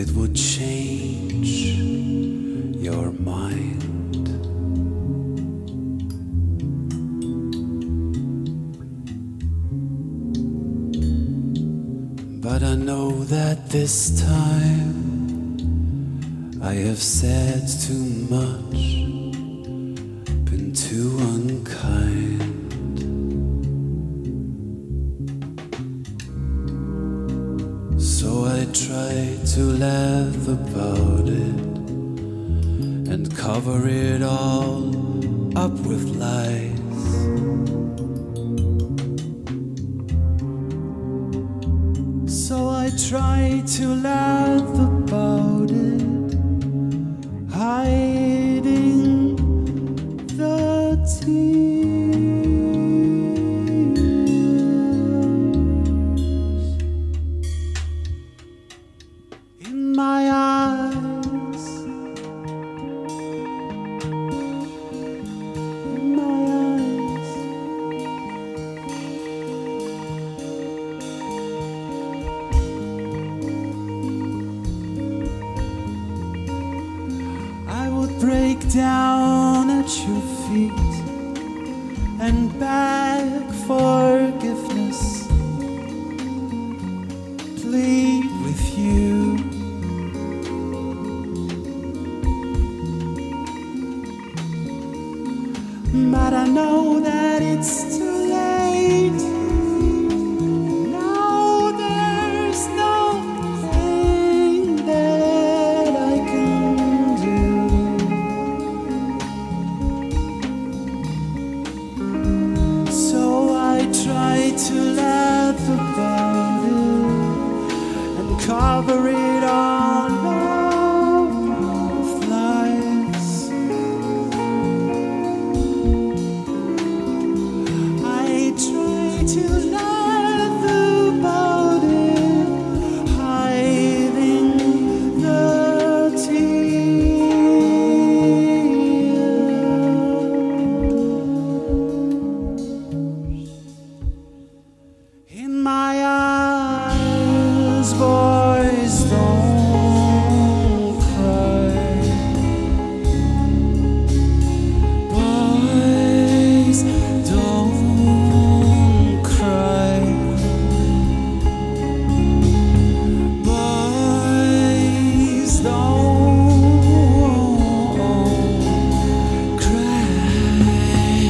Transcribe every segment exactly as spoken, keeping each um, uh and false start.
it would change your mind. But I know that this time I have said too much, been too unkind. So I try to laugh about it and cover it all up with lies. So I try to laugh about it, hiding the tears in my eyes, in my eyes. I would break down at your feet and beg forgiveness, plead with you. But I know that it's too late. Now there's nothing that I can do. So I try to laugh about it and cover it all up with lies. I try to laugh about it, hiding the tears in my eyes. Boys, don't cry. Boys, don't cry. Boys, don't cry.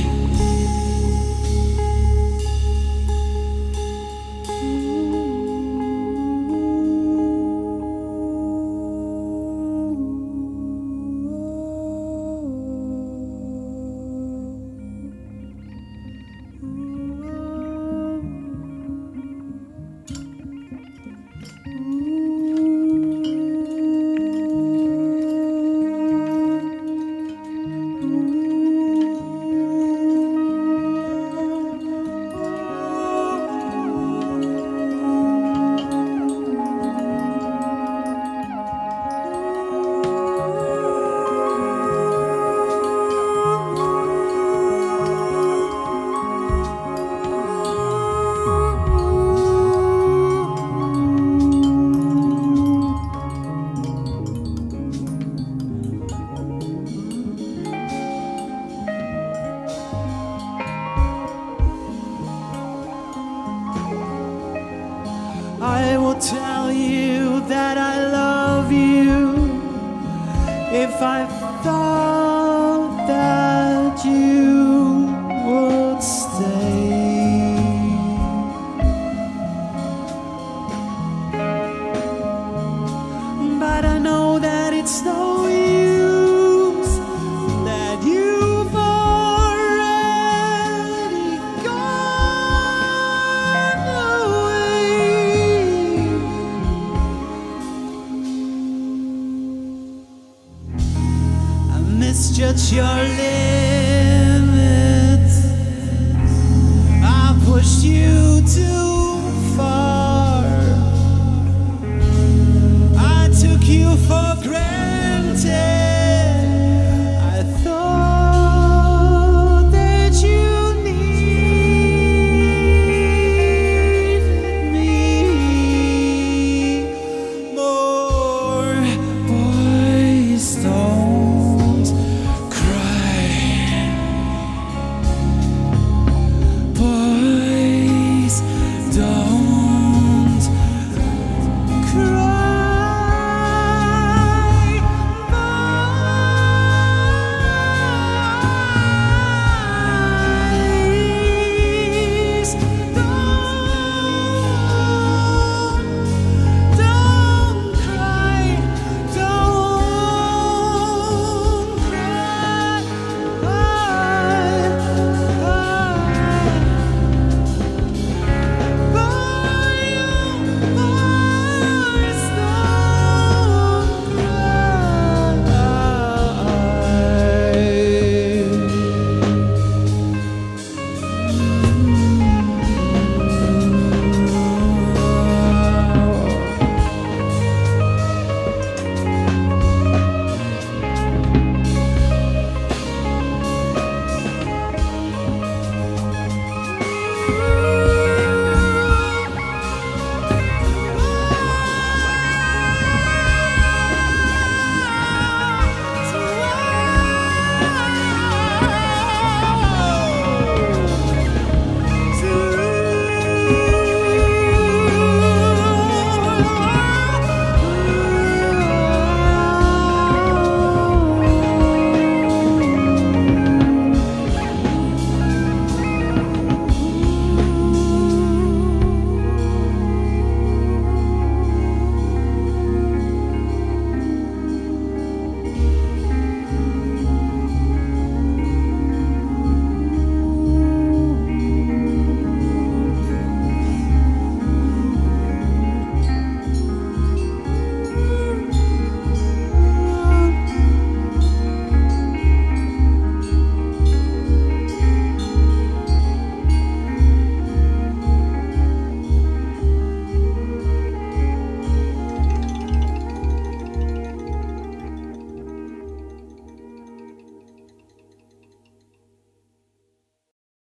I will tell you that I love you if I thought that you would stay. But I know that it's no use, that you've already gone away. I misjudged your limits, I pushed you too far, I took you for